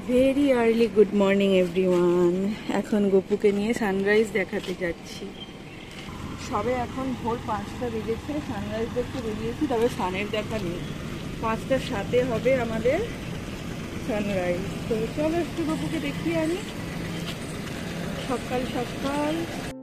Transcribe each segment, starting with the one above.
Very early good morning everyone. এখন গপুকে নিয়ে সানরাইজ দেখাতে যাচ্ছি। সবে এখন ভোর 5টা বেজেছে, সানরাইজ দেখতে বেরিয়েছি, তবে সানের দেখা নেই। 5টার সাথে হবে আমাদের সানরাইজ। তো চলো একটু গপুকে দেখিয়ে আনি। সকাল সকাল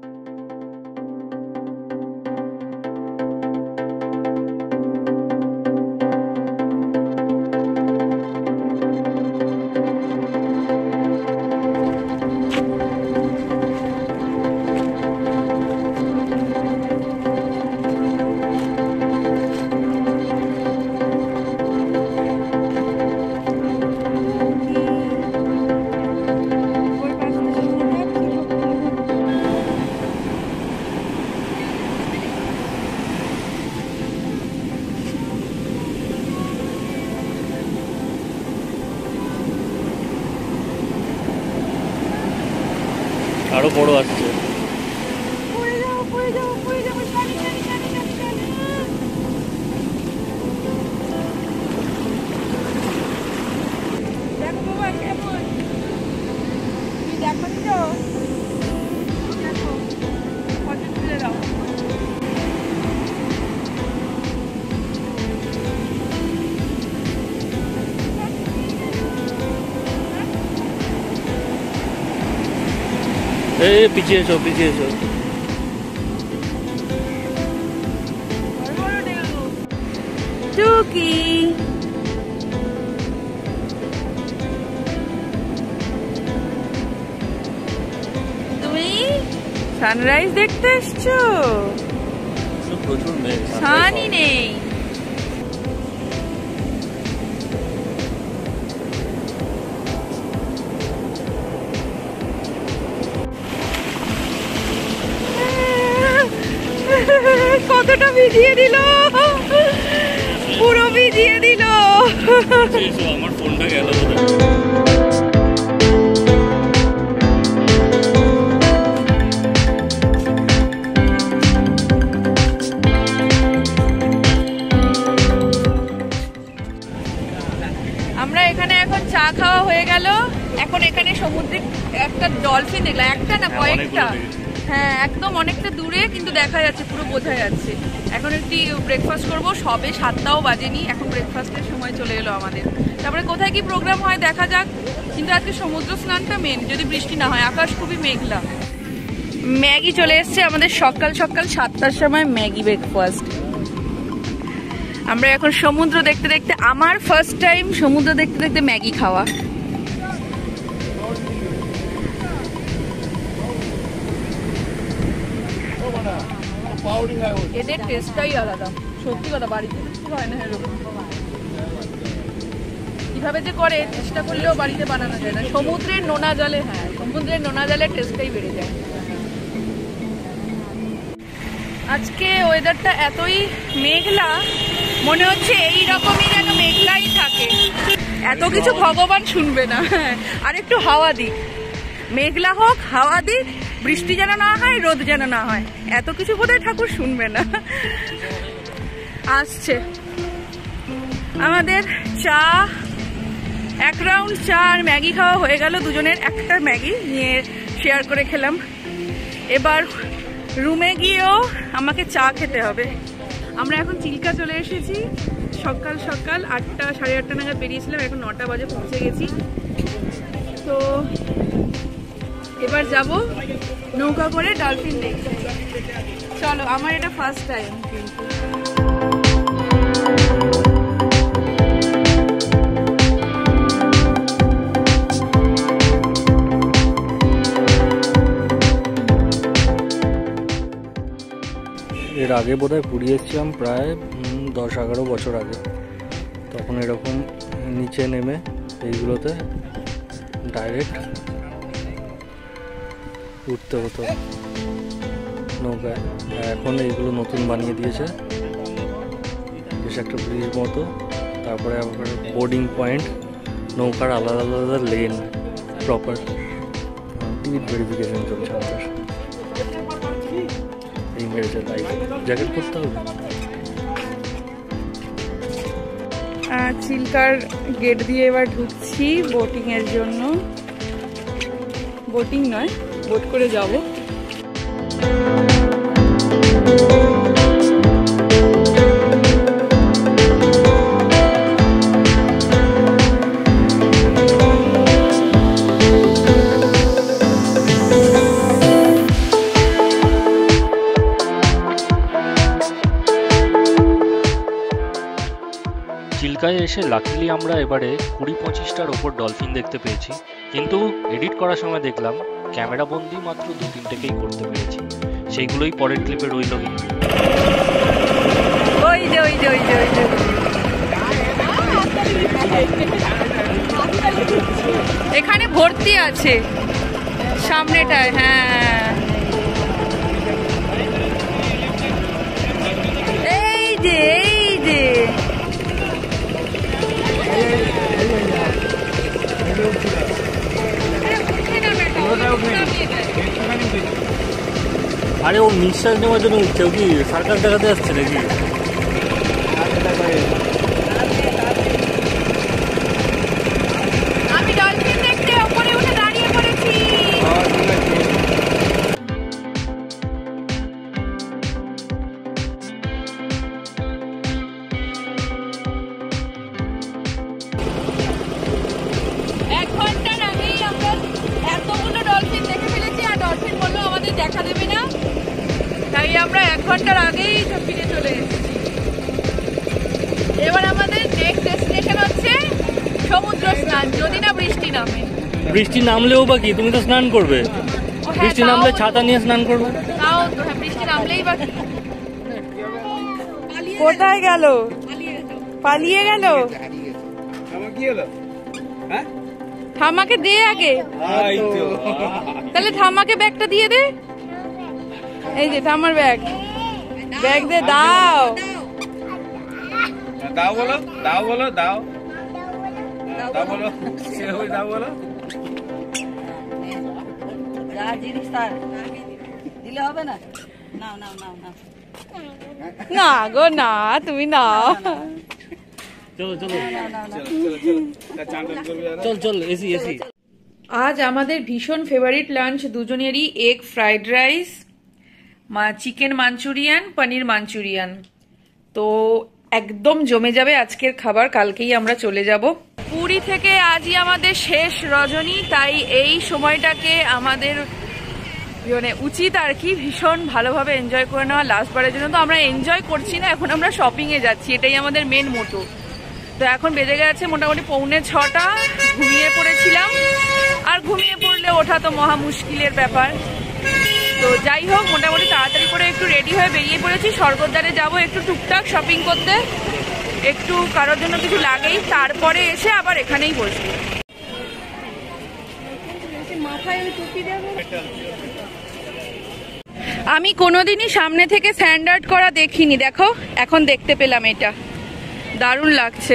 আরো বড় আসছে। পিছিয়ে এসো, পিছিয়ে এসো। টুকি তুমি সানরাইজ দেখতে এসছো? প্রচুর মেঘ, সানই নেই। কতটা ভিজিয়ে দিল, পুরো ভিজিয়ে দিল। আমার ফোনটা গেল। আমরা এখানে এখন চা খাওয়া হয়ে গেল। এখন এখানে সমুদ্রে একটা ডলফিন দেখলাম, একটা না কয়েকটা। হ্যাঁ, একদম অনেকটা দূরে, কিন্তু দেখা যাচ্ছে, পুরো বোঝা যাচ্ছে। এখন একটি ব্রেকফাস্ট করব, সবে 7টাও বাজেনি, এখন ব্রেকফাস্টের সময় চলে এলো আমাদের। তারপরে কোথায় কি প্রোগ্রাম হয় দেখা যাক, কিন্তু আজকে সমুদ্র স্নানটা মেন, যদি বৃষ্টি না হয়। আকাশ খুবই মেঘলা। ম্যাগি চলে এসছে আমাদের সকাল সকাল 7টার সময় ম্যাগি ব্রেকফাস্ট। আমরা এখন সমুদ্র দেখতে দেখতে, আমার ফার্স্ট টাইম সমুদ্র দেখতে দেখতে ম্যাগি খাওয়া। এদের টেস্টটাই আলাদা, সত্যি কথা। বাড়িতে হয় না এরকম, কিভাবে যে করে চেষ্টা করলেও বাড়িতে বানানো যায় না। সমুদ্রের নোনা জলে, হ্যাঁ, সমুদ্রের নোনা জলের টেস্টটাই বেড়ে যায়। আজকে ওয়েদারটা এতই মেঘলা, মনে হচ্ছে এই রকমই যেন মেঘলাই থাকে। এত কিছু ভগবান শুনবে না। আর একটু হাওয়া দিক, মেঘলা হোক, হাওয়া দিক, বৃষ্টি যেন না হয়, রোদ যেন না হয়, এত কিছু বোধহয় ঠাকুর শুনবে না। আসছে আমাদের চা, এক রাউন্ড চা আর ম্যাগি খাওয়া হয়ে গেল। দুজনের একটা ম্যাগি নিয়ে শেয়ার করে খেলাম। এবার রুমে গিয়েও আমাকে চা খেতে হবে। আমরা এখন চিল্কা চলে এসেছি। সকাল সকাল 8টা সাড়ে 8টা নাগাদ বেরিয়েছিলাম, এখন 9টা বাজে পৌঁছে গেছি। তো এবার যাব নৌকা করে ডলফিন দেখতে। চলো, আমার এটা ফার্স্ট টাইম কিন্তু। এর আগে বোধহয় পুরী এসেছিলাম প্রায় 10-11 বছর আগে। তখন এরকম নিচে নেমে এইগুলোতে ডাইরেক্ট উঠতে হতো নৌকায়। এখন এইগুলো নতুন বানিয়ে দিয়েছে, বেশ একটা ব্রিজ মতো। তারপরে আবার বোর্ডিং পয়েন্ট, নৌকার আলাদা আলাদা লেন, প্রপার টিকিট ভেরিফিকেশন চলছে আমাদের। এই মেরেছে লাইফ জ্যাকেট করতে হবে। চিল্কার গেট দিয়ে এবার ঢুকছি বোটিং এর জন্য। বোটিং নয়, বোট করে যাব। চিল্কায় এসে লাকিলি আমরা এবারে 20-25টার ওপর ডলফিন দেখতে পেয়েছি, কিন্তু এডিট করার সময় দেখলাম ক্যামেরা বন্দি মাত্র 2-3টেকেই করতে পেরেছি। সেইগুলোই পরের ক্লিপে রইল। এখানে ভর্তি আছে সামনেটায়। হ্যাঁ, এই যে আরে ও নিঃশ্বাস নেওয়ার জন্য উঠছে, ও কি সার্কাস দেখাতে আসছে নাকি? আমি ডলফিন দেখতে উপরে উঠে দাঁড়িয়ে পড়েছি। এক ঘন্টার আগেই আমরা এতগুলো ডলফিন দেখে ফেলেছি, আর ডলফিন বললো আমাদের দেখা দেবে না, তাই আমরা 1 ঘন্টার আগেই ফিরে চলে এসেছি। এবার আমাদের নেক্সট ডেস্টিনেশন হচ্ছে সমুদ্র স্নান, যদি না বৃষ্টি নামে। বৃষ্টি নামলেও বা কি, তুমি তো স্নান করবে। বৃষ্টি নামলে ছাতা নিয়ে স্নান করবে। তাও তো, হ্যাঁ, বৃষ্টি নামলেই বা কোথায় গেল? পালিয়ে গেল। ঠাম্মাকে দে আগে, তাহলে ঠাম্মাকে ব্যাগটা দিয়ে দে। এই যে ঠাম্মার ব্যাগ, ব্যাগ দে, দাও দাও বলো, দাও বলো, দাও দাও বলো, সে হই দাও বলো। যা জিনিস তার দিলে হবে না। নাও নাও নাও নাও। না গো না, তুমি নাও। চলো চলো চল চল, এসি এসি। আজ আমাদের ভীষণ ফেভারিট লাঞ্চ দুজনেরই, egg fried rice, chicken manchurian, paneer manchurian. তো একদম জমে যাবে আজকের খাবার, কালকেই আমরা চলে যাব পুরী থেকে। আজই আমাদের শেষ রজনী, তাই এই সময়টাকে আমাদের মানে উচিত আর কি ভীষণ ভালোভাবে এনজয় করে নেওয়া লাস্টবারের জন্য। তো আমরা এনজয় করছি না, এখন আমরা শপিং এ যাচ্ছি, এটাই আমাদের মেন মোটো। তো এখন বেজে গেছে মোটামুটি 5:45, ঘুমিয়ে পড়েছিলাম, আর ঘুমিয়ে পড়লে ওঠা তো মহা মুশকিলের ব্যাপার। তো যাই হোক, মোটামুটি তাড়াতাড়ি করে একটু রেডি হয়ে বেরিয়ে পড়েছি। স্বর্গদ্বারে যাব একটু টুকটাক শপিং করতে, একটু কারোর জন্য কিছু লাগেই, তারপরে এসে আবার এখানেই বসবো। আমি কোনোদিনই সামনে থেকে স্ট্যান্ড আউট করা দেখিনি, দেখো এখন দেখতে পেলাম, এটা দারুণ লাগছে।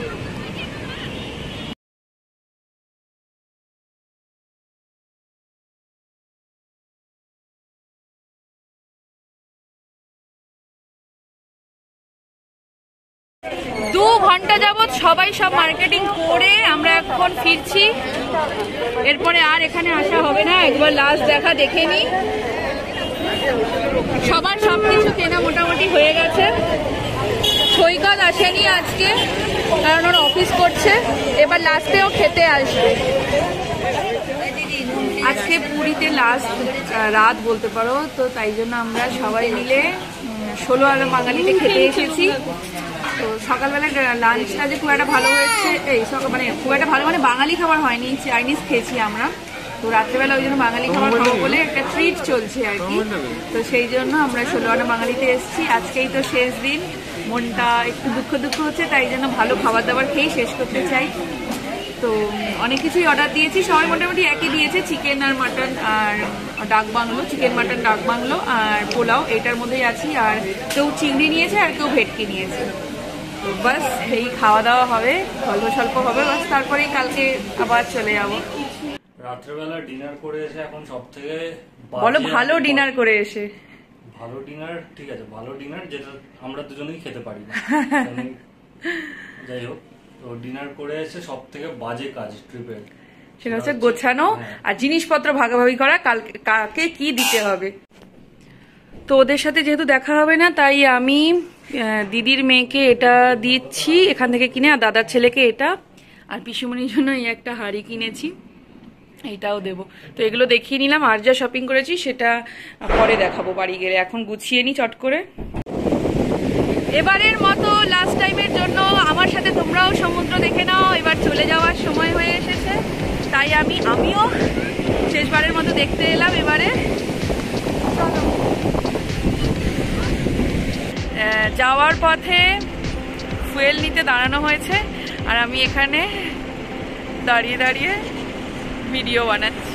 দু ঘন্টা যাবত সবাই সব মার্কেটিং করে আমরা এখন ফিরছি। এরপরে আর এখানে আসা হবে না, একবার লাস্ট দেখা দেখে নি। সবার সবকিছু কেনা মোটামুটি হয়ে গেছে। সৈকত আসেনি আজকে, কারণ ওর অফিস করছে, এবার লাস্টেও খেতে আসবে। আজকে পুরীতে লাস্ট রাত বলতে পারো, তো তাই জন্য আমরা সবাই মিলে 16 আনা বাঙালিতে খেতে এসেছি। তো সকালবেলা লাঞ্চটা যে খুব একটা ভালো হয়েছে, এই সকাল মানে খুব একটা ভালো মানে বাঙালি খাবার হয়নি, চাইনিজ খেয়েছি আমরা। তো রাত্রেবেলা ওই জন্য বাঙালি খাবার খাবো বলে একটা ট্রিট চলছে আর কি। তো সেই জন্য আমরা 16 আনা বাঙালিতে এসেছি। আজকেই তো শেষ দিন, মনটা একটু দুঃখ হচ্ছে, তাই জন্য ভালো খাবার দাবার খেয়েই শেষ করতে চাই। তো অনেক কিছুই অর্ডার দিয়েছি, সবাই মোটামুটি একই দিয়েছে, চিকেন আর মাটন আর dak bungalow, chicken mutton dak bungalow আর পোলাও, এটার মধ্যেই আছি। আর কেউ চিংড়ি নিয়েছে আর কেউ ভেটকি নিয়েছে। তো বাস এই খাওয়া দাওয়া হবে, অল্প স্বল্প হবে, বাস তারপরেই কালকে আবার চলে যাব। রাত্রেবেলা ডিনার করে এসে এখন সব থেকে বলো ভালো ডিনার করে এসে, ভালো ডিনার ঠিক আছে, ভালো ডিনার যেটা আমরা দুজনেই খেতে পারি না, যাই হোক, তো ডিনার করে এসে সব থেকে বাজে কাজ ট্রিপের সেটা হচ্ছে গোছানো আর জিনিসপত্র ভাগাভাগি করা, কাকে কি দিতে হবে। তো ওদের সাথে যেহেতু দেখা হবে না, তাই আমি দিদির মেয়েকে এটা দিচ্ছি এখান থেকে কিনে, আর দাদার ছেলেকে এটা, আর পিসুমনির জন্য এই একটা হাঁড়ি কিনেছি, এইটাও দেবো। তো এগুলো দেখিয়ে নিলাম, আর যা শপিং করেছি সেটা পরে দেখাবো বাড়ি গেলে। এখন গুছিয়ে নি চট করে। এবারের মতো লাস্ট টাইমের জন্য আমার সাথে তোমরাও সমুদ্র দেখে নাও। এবার চলে যাওয়ার সময় হয়ে এসেছে, তাই আমিও শেষবারের মতো দেখতে এলাম এবারে। যাওয়ার পথে ফুয়েল নিতে দাঁড়ানো হয়েছে, আর আমি এখানে দাঁড়িয়ে দাঁড়িয়ে ভিডিও বানাচ্ছি।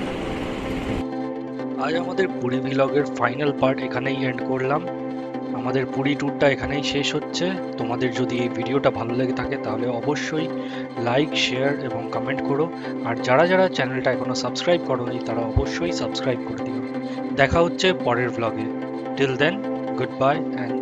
আজ আমাদের পুরী ভ্লগের ফাইনাল পার্ট এখানেই এন্ড করলাম। আমাদের পুরী ট্যুরটা এখানেই শেষ হচ্ছে। তোমাদের যদি এই ভিডিওটা ভালো লেগে থাকে তাহলে অবশ্যই লাইক, শেয়ার এবং কমেন্ট করো। আর যারা যারা চ্যানেলটা এখনো সাবস্ক্রাইব করোনি তারা অবশ্যই সাবস্ক্রাইব করে দিও। দেখা হচ্ছে পরের ভ্লগে। Till then, good bye and